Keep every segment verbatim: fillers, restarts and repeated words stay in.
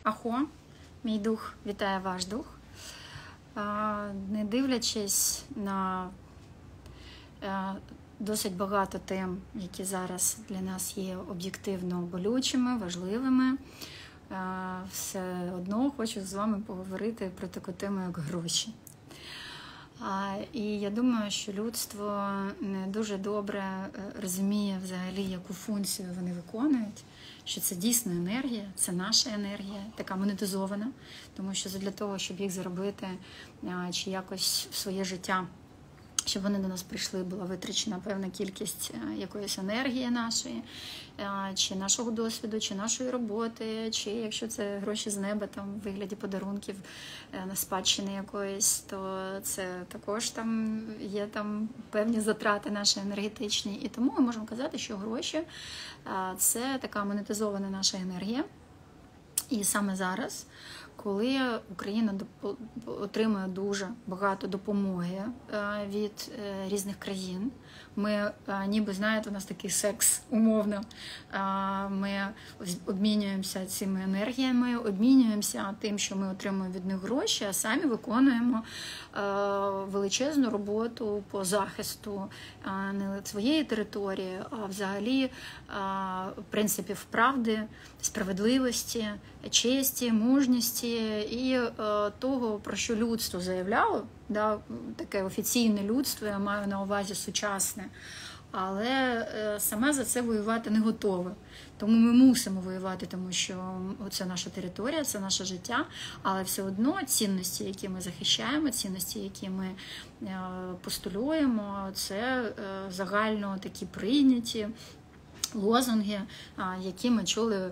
Ахо, мій дух вітає ваш дух. Не дивлячись на досить багато тем, які зараз для нас є об'єктивно болючими, важливими, все одно хочу з вами поговорити про таку тему, як гроші. І я думаю, що людство не дуже добре розуміє взагалі, яку функцію вони виконують, що це дійсно енергія, це наша енергія, така монетизована, тому що для того, щоб їх заробити чи якось в своє життя, щоб вони до нас прийшли, була витрачена певна кількість якоїсь енергії нашої, чи нашого досвіду, чи нашої роботи, чи якщо це гроші з неба, там в вигляді подарунків на спадщини якоїсь, то це також там є там певні затрати наші енергетичні. І тому ми можемо казати, що гроші – це така монетизована наша енергія. І саме зараз, коли Україна отримує дуже багато допомоги від різних країн, ми, ніби, знаєте, у нас такий секс умовно, ми обмінюємося цими енергіями, обмінюємося тим, що ми отримуємо від них гроші, а самі виконуємо величезну роботу по захисту не своєї території, а взагалі принципів правди, справедливості, честі, мужності і того, про що людство заявляло, да, таке офіційне людство, я маю на увазі сучасне, але саме за це воювати не готове. Тому ми мусимо воювати, тому що це наша територія, це наше життя, але все одно цінності, які ми захищаємо, цінності, які ми постулюємо, це загально такі прийняті лозунги, які ми чули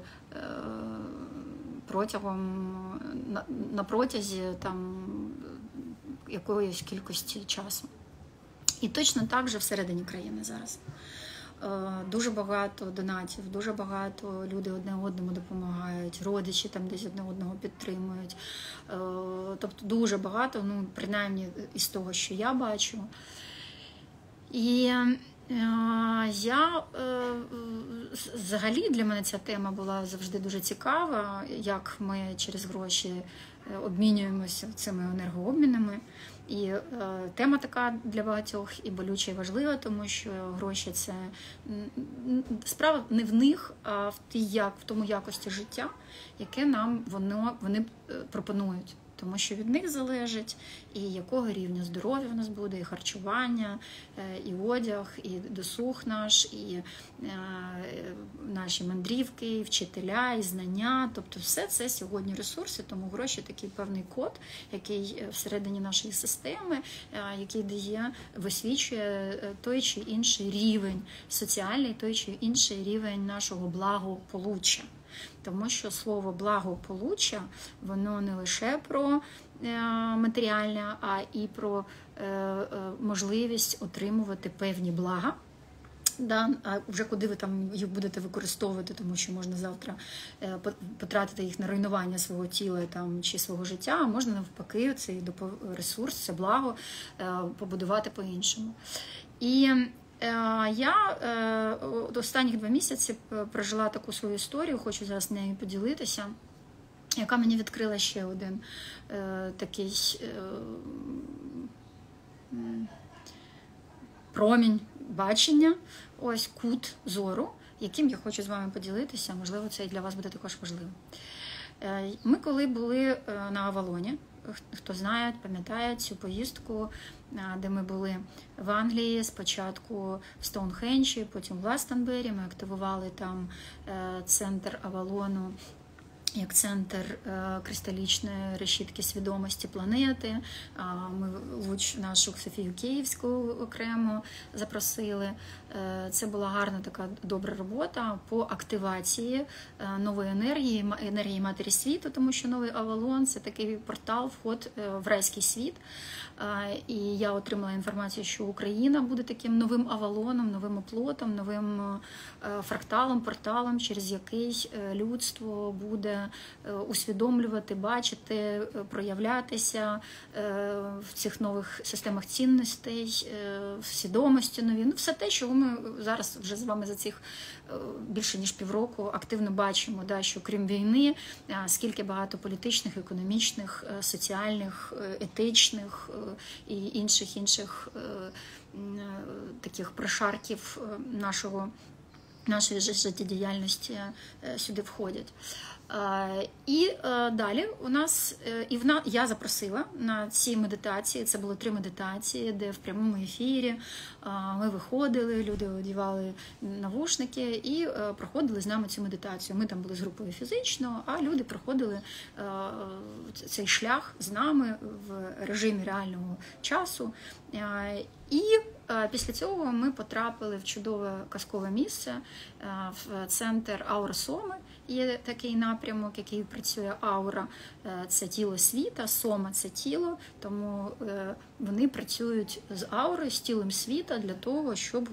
протягом, на, на протязі там, якоїсь кількості часу. І точно так же всередині країни зараз. Дуже багато донатів, дуже багато люди одне одному допомагають, родичі там десь одне одного підтримують. Тобто дуже багато, ну, принаймні із того, що я бачу. І я, взагалі, для мене ця тема була завжди дуже цікава, як ми через гроші обмінюємося цими енергообмінами. І е, тема така для багатьох і болюча, і важлива, тому що гроші – це справа не в них, а в, тій, як, в тому якості життя, яке нам воно, вони пропонують. Тому що від них залежить і якого рівня здоров'я в нас буде, і харчування, і одяг, і досуг наш, і наші мандрівки, і вчителя, і знання. Тобто все це сьогодні ресурси, тому гроші – такий певний код, який всередині нашої системи, який дає, висвічує той чи інший рівень соціальний, той чи інший рівень нашого благополуччя. Тому що слово «благополуччя» воно не лише про матеріальне, а і про можливість отримувати певні блага. Да, а вже куди ви там їх будете використовувати, тому що можна завтра потратити їх на руйнування свого тіла там, чи свого життя, а можна навпаки цей ресурс, це благо побудувати по-іншому. І я останніх два місяці прожила таку свою історію, хочу зараз нею поділитися, яка мені відкрила ще один такий промінь бачення, ось кут зору, яким я хочу з вами поділитися, можливо, це і для вас буде також важливо. Ми коли були на Авалоні, хто знає, пам'ятає цю поїздку, де ми були в Англії, спочатку в Стоунхенджі, потім в Гластонбері, ми активували там центр Авалону як центр кристалічної решітки свідомості планети. Ми луч нашу Софію Київську окремо запросили. Це була гарна така добра робота по активації нової енергії, енергії Матері Світу, тому що новий Авалон – це такий портал, вход в райський світ. І я отримала інформацію, що Україна буде таким новим Авалоном, новим оплотом, новим фракталом, порталом, через який людство буде усвідомлювати, бачити, проявлятися в цих нових системах цінностей, в свідомості нові. Ну, все те, чого ми зараз вже з вами за цих більше ніж півроку активно бачимо, да, що крім війни, скільки багато політичних, економічних, соціальних, етичних і інших інших таких прошарків нашого, нашої життєдіяльності сюди входять. І далі у нас, і в я запросила на ці медитації, це було три медитації, де в прямому ефірі ми виходили, люди одягали навушники і проходили з нами цю медитацію. Ми там були з групою фізично, а люди проходили цей шлях з нами в режимі реального часу. І після цього ми потрапили в чудове казкове місце, в центр Аура Соми. Є такий напрямок, який працює аура, це тіло світа, сома – це тіло, тому вони працюють з аурою, з тілом світа для того, щоб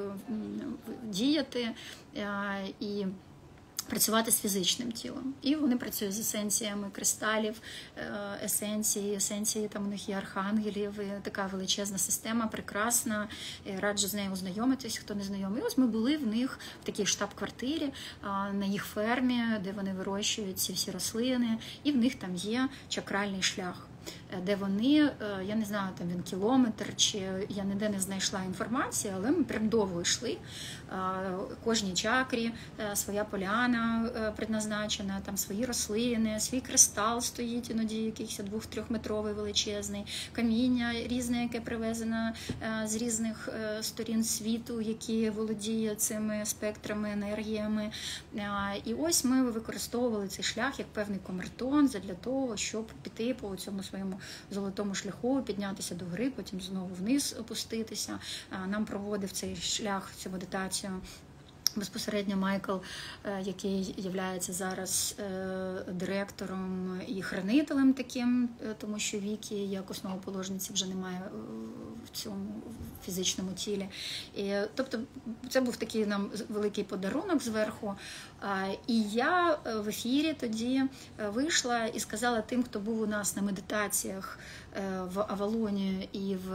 діяти і працювати з фізичним тілом. І вони працюють з есенціями кристалів, есенції, есенції, там у них є архангелів, і така величезна система, прекрасна, раджу з нею ознайомитись, хто не знайомий. І ось ми були в них в такій штаб-квартирі, на їх фермі, де вони вирощують ці всі рослини, і в них там є чакральний шлях, де вони, я не знаю, там він кілометр, чи я ніде не знайшла інформації, але ми прям довго йшли. Кожній чакрі своя поляна предназначена, там свої рослини, свій кристал стоїть, іноді якийсь двох-трьохметровий величезний, каміння різне, яке привезено з різних сторін світу, які володіє цими спектрами, енергіями. І ось ми використовували цей шлях як певний камертон для того, щоб піти по цьому своєму золотому шляху, піднятися до гори, потім знову вниз опуститися. Нам проводив цей шлях, цю медитацію безпосередньо Майкл, який є зараз директором і хранителем таким, тому що Вікі, як основоположниці, вже немає в цьому фізичному тілі. І, тобто це був такий нам великий подарунок зверху. І я в ефірі тоді вийшла і сказала тим, хто був у нас на медитаціях в Авалоні і в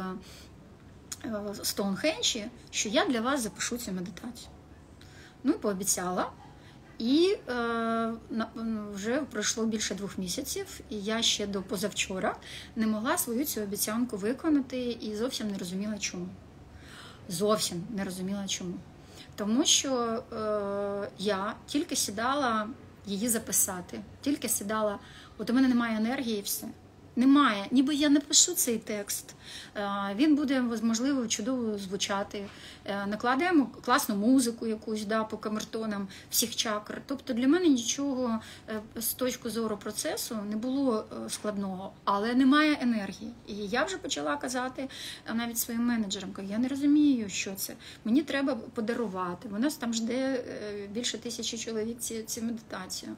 Стоунхенджі, що я для вас запишу цю медитацію. Ну, пообіцяла. І е, вже пройшло більше двох місяців, і я ще до позавчора не могла свою цю обіцянку виконати і зовсім не розуміла, чому. Зовсім не розуміла, чому. Тому що е, я тільки сідала її записати, тільки сідала, от у мене немає енергії і все. Немає. Ніби я напишу цей текст, він буде, можливо, чудово звучати. Накладаємо класну музику якусь, да, по камертонам всіх чакр. Тобто для мене нічого з точки зору процесу не було складного, але немає енергії. І я вже почала казати навіть своїм менеджерам, я не розумію, що це. Мені треба подарувати. У нас там жде більше тисячі чоловік ці, ці медитацію.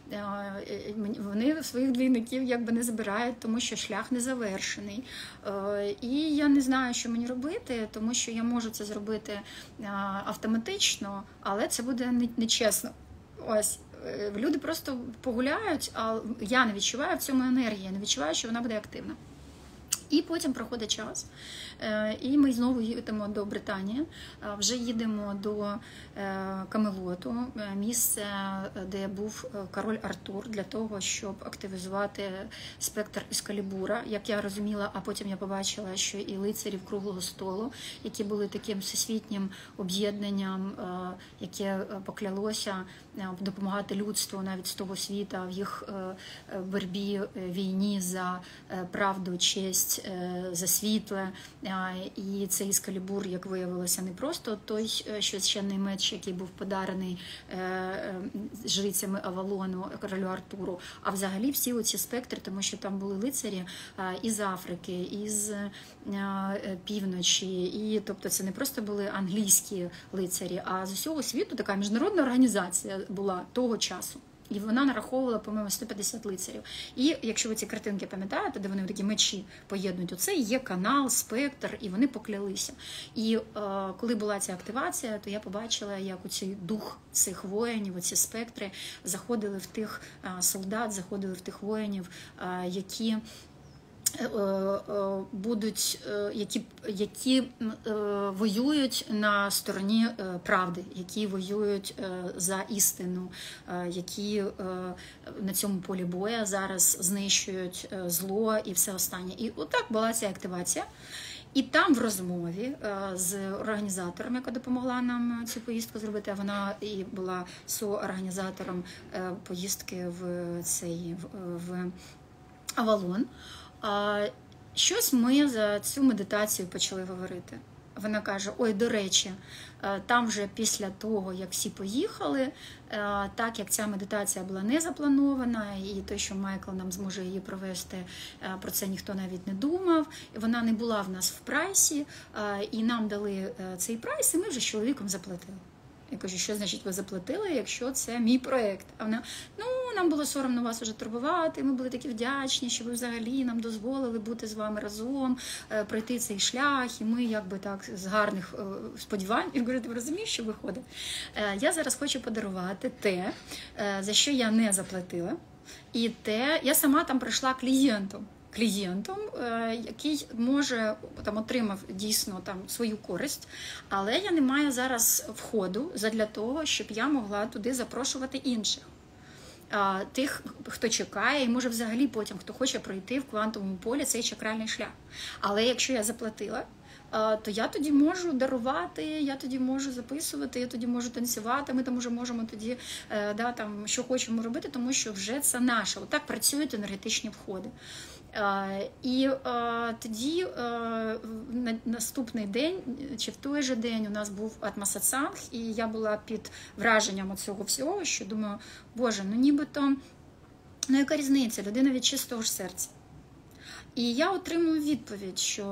Вони своїх двійників якби не забирають, тому що шлях не завершений. І я не знаю, що мені робити, тому що я можу це зробити автоматично, але це буде нечесно. Ось, люди просто погуляють, а я не відчуваю в цьому енергії, не відчуваю, що вона буде активна. І потім проходить час, і ми знову їдемо до Британії, вже їдемо до Камелоту, місце, де був король Артур, для того, щоб активізувати спектр Ескалібура, як я розуміла, а потім я побачила, що і лицарів Круглого столу, які були таким всесвітнім об'єднанням, яке поклялося допомагати людству навіть з того світа в їх боротьбі, війні за правду, честь, за світле. І цей Ескалібур, як виявилося, не просто той священний меч, який був подарений жрицями Авалону, королю Артуру, а взагалі всі оці спектри, тому що там були лицарі із Африки, із півночі, і тобто це не просто були англійські лицарі, а з усього світу така міжнародна організація була того часу. І вона нараховувала, по-моєму, сто п'ятдесят лицарів. І якщо ви ці картинки пам'ятаєте, де вони такі мечі поєднують, оце є канал, спектр, і вони поклялися. І е, коли була ця активація, то я побачила, як оцей дух цих воїнів, оці спектри, заходили в тих е, солдат, заходили в тих воїнів, е, які будуть, які, які воюють на стороні правди, які воюють за істину, які на цьому полі боя зараз знищують зло і все останнє. І отак була ця активація. І там в розмові з організатором, яка допомогла нам цю поїздку зробити, а вона і була соорганізатором поїздки в цей в Авалон, щось ми за цю медитацію почали говорити. Вона каже, ой, до речі, там вже після того, як всі поїхали, так як ця медитація була не запланована, і те, що Майкл нам зможе її провести, про це ніхто навіть не думав, вона не була в нас в прайсі, і нам дали цей прайс, і ми вже з чоловіком заплатили. Я кажу, що значить ви заплатили, якщо це мій проєкт? А вона, ну, нам було соромно вас уже турбувати, ми були такі вдячні, що ви взагалі нам дозволили бути з вами разом, пройти цей шлях, і ми якби так з гарних сподівань. І говорю, ти розумієш, що виходить? Я зараз хочу подарувати те, за що я не заплатила, і те, я сама там прийшла клієнтом. клієнтом, який може там отримав дійсно там свою користь, але я не маю зараз входу задля того, щоб я могла туди запрошувати інших. Тих, хто чекає, і може взагалі потім, хто хоче пройти в квантовому полі цей чакральний шлях. Але якщо я заплатила, то я тоді можу дарувати, я тоді можу записувати, я тоді можу танцювати, ми там вже можемо тоді, да, там, що хочемо робити, тому що вже це наше. Отак працюють енергетичні входи. І тоді на наступний день, чи в той же день у нас був атмасатсанг, і я була під враженням цього всього, що думаю, боже, ну нібито, ну яка різниця, людина від чистого ж серця. І я отримую відповідь, що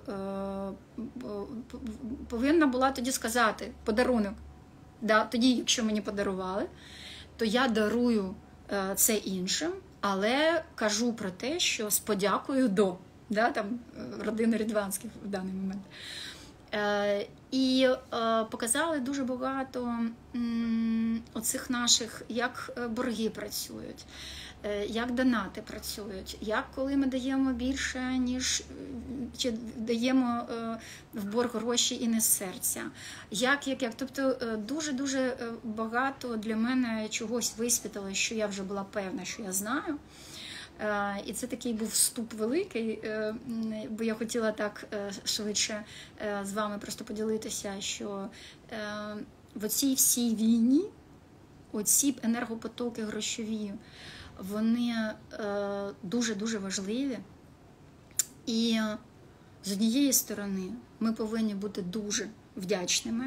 е, повинна була тоді сказати подарунок. Да, тоді, якщо мені подарували, то я дарую е, це іншим, але кажу про те, що з подякою до, да, там, родини Рідванських в даний момент. Е, і е, показали дуже багато м, оцих наших, як борги працюють, як донати працюють, як коли ми даємо більше, ніж чи даємо в борг гроші і не з серця. Як, як, як. Тобто дуже-дуже багато для мене чогось висвітило, що я вже була певна, що я знаю. І це такий був вступ великий, бо я хотіла так швидше з вами просто поділитися, що в оцій всій війні, оці енергопотоки грошові, вони дуже-дуже важливі. І з однієї сторони ми повинні бути дуже вдячними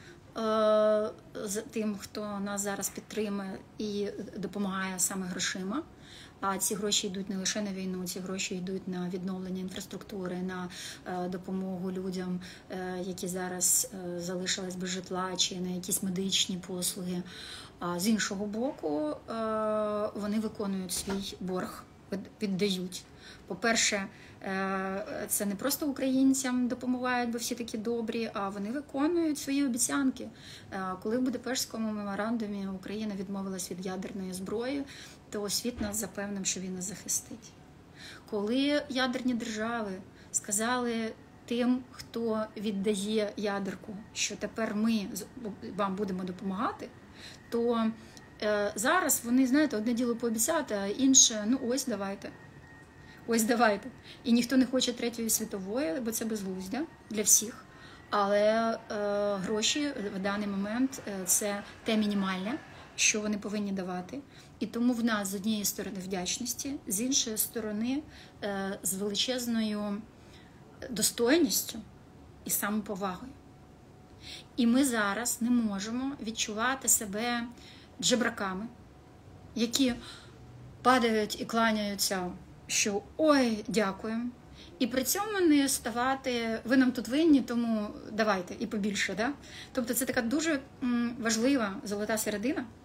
за тим, хто нас зараз підтримує і допомагає саме грошима. А ці гроші йдуть не лише на війну, ці гроші йдуть на відновлення інфраструктури, на допомогу людям, які зараз залишились без житла, чи на якісь медичні послуги. А з іншого боку, вони виконують свій борг, віддають. По-перше, це не просто українцям допомагають, бо всі такі добрі, а вони виконують свої обіцянки. Коли в Будапештському меморандумі Україна відмовилась від ядерної зброї, то світ нас запевнив, що він нас захистить. Коли ядерні держави сказали тим, хто віддає ядерку, що тепер ми вам будемо допомагати, то е, зараз вони, знаєте, одне діло пообіцяти, а інше, ну ось давайте. Ось давайте. І ніхто не хоче третьої світової, бо це безглуздя для всіх. Але е, гроші в даний момент е, це те мінімальне, що вони повинні давати. І тому в нас з однієї сторони вдячності, з іншої сторони е, з величезною достойністю і самоповагою. І ми зараз не можемо відчувати себе джебраками, які падають і кланяються, що ой, дякуємо. І при цьому не ставати, ви нам тут винні, тому давайте, і побільше. Да? Тобто це така дуже важлива золота середина,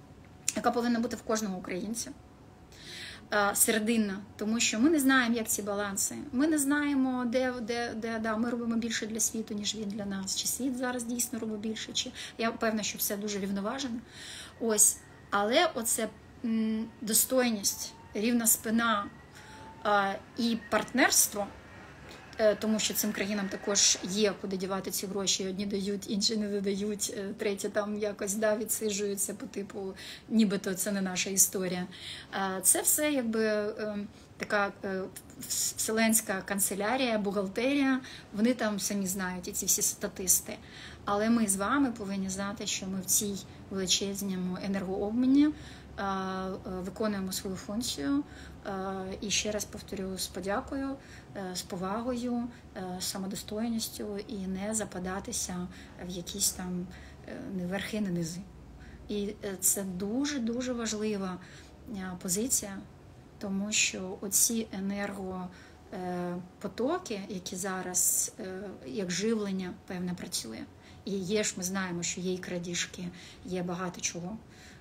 яка повинна бути в кожного українця. Серединна, тому що ми не знаємо, як ці баланси. Ми не знаємо, де, де, де да, ми робимо більше для світу, ніж він для нас. Чи світ зараз дійсно робить більше, чи я певна, що все дуже рівноважено. Ось, але оце м, достойність, рівна спина а, і партнерство, тому що цим країнам також є куди дівати ці гроші. Одні дають, інші не додають, треті там якось да, відсиджуються по типу, нібито це не наша історія. Це все якби така вселенська канцелярія, бухгалтерія, вони там самі знають, і ці всі статисти. Але ми з вами повинні знати, що ми в цій величезному енергообміні виконуємо свою функцію. І ще раз повторю, з подякою, з повагою, з самодостойністю і не западатися в якісь там не верхи, не низи. І це дуже-дуже важлива позиція, тому що оці енергопотоки, які зараз як живлення, певне, працює. І є ж, ми знаємо, що є і крадіжки, є багато чого.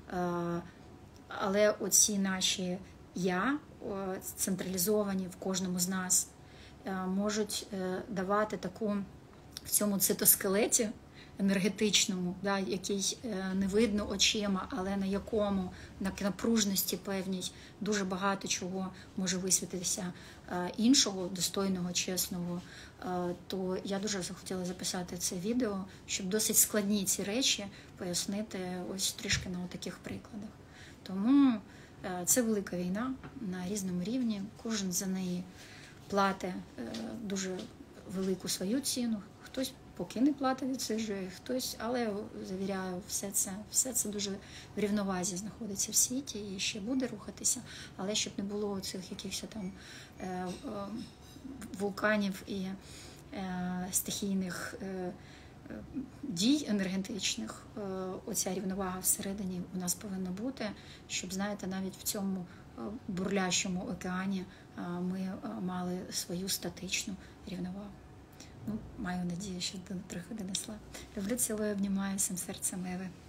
Але оці наші «я», централізовані в кожному з нас, можуть давати таку в цьому цитоскелеті енергетичному, да, який не видно очима, але на якому, на напружності певній, дуже багато чого може висвітитися іншого, достойного, чесного, то я дуже захотіла записати це відео, щоб досить складні ці речі пояснити ось трішки на таких прикладах. Тому це велика війна на різному рівні, кожен за неї платить дуже велику свою ціну, хтось поки не платить, відсиджує, хтось, але, завіряю, все це, все це дуже в рівновазі знаходиться в світі і ще буде рухатися, але щоб не було цих якихось там е, е, вулканів і е, стихійних е, дій енергетичних, оця рівновага всередині у нас повинна бути, щоб, знаєте, навіть в цьому бурлящому океані ми мали свою статичну рівновагу. Ну, маю надію, що трохи донесла. Люблю, цілую, обнімаю всім серцем Еви.